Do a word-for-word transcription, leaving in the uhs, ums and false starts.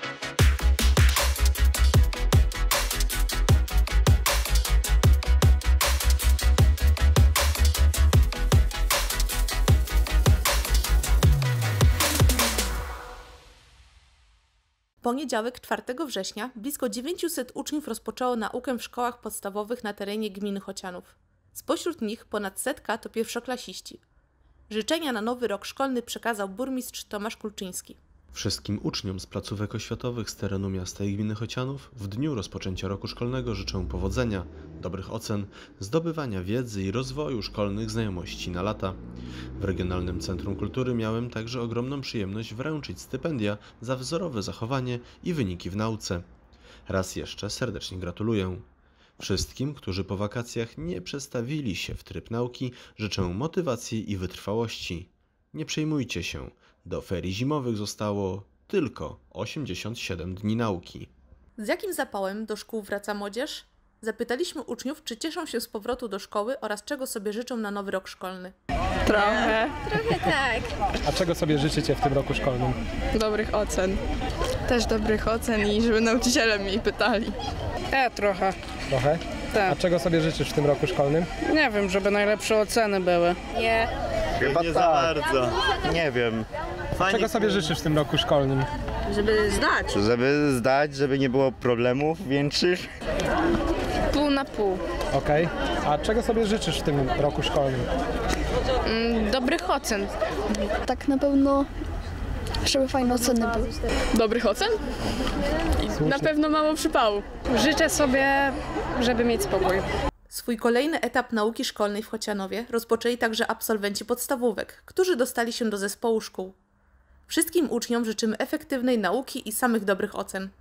W poniedziałek, czwartego września, blisko dziewięciuset uczniów rozpoczęło naukę w szkołach podstawowych na terenie gminy Chocianów. Spośród nich ponad setka to pierwszoklasiści. Życzenia na nowy rok szkolny przekazał burmistrz Tomasz Kulczyński. Wszystkim uczniom z placówek oświatowych z terenu miasta i gminy Chocianów w dniu rozpoczęcia roku szkolnego życzę powodzenia, dobrych ocen, zdobywania wiedzy i rozwoju szkolnych znajomości na lata. W Regionalnym Centrum Kultury miałem także ogromną przyjemność wręczyć stypendia za wzorowe zachowanie i wyniki w nauce. Raz jeszcze serdecznie gratuluję. Wszystkim, którzy po wakacjach nie przestawili się w tryb nauki, życzę motywacji i wytrwałości. Nie przejmujcie się. Do ferii zimowych zostało tylko osiemdziesiąt siedem dni nauki. Z jakim zapałem do szkół wraca młodzież? Zapytaliśmy uczniów, czy cieszą się z powrotu do szkoły oraz czego sobie życzą na nowy rok szkolny. Trochę. Trochę tak. A czego sobie życzycie w tym roku szkolnym? Dobrych ocen. Też dobrych ocen i żeby nauczyciele mnie pytali. Ja trochę. Trochę? Tak. A czego sobie życzysz w tym roku szkolnym? Nie wiem, żeby najlepsze oceny były. Nie. Chyba nie za bardzo. Nie wiem. Fajnie, Czego sobie życzysz w tym roku szkolnym? Żeby zdać. Żeby zdać, żeby nie było problemów większych. Pół na pół. Okej. A czego sobie życzysz w tym roku szkolnym? Mm, dobrych ocen. Tak na pewno, żeby fajne oceny były. Dobrych ocen? I na pewno mało przypału. Życzę sobie, żeby mieć spokój. Swój kolejny etap nauki szkolnej w Chocianowie rozpoczęli także absolwenci podstawówek, którzy dostali się do zespołu szkół. Wszystkim uczniom życzymy efektywnej nauki i samych dobrych ocen.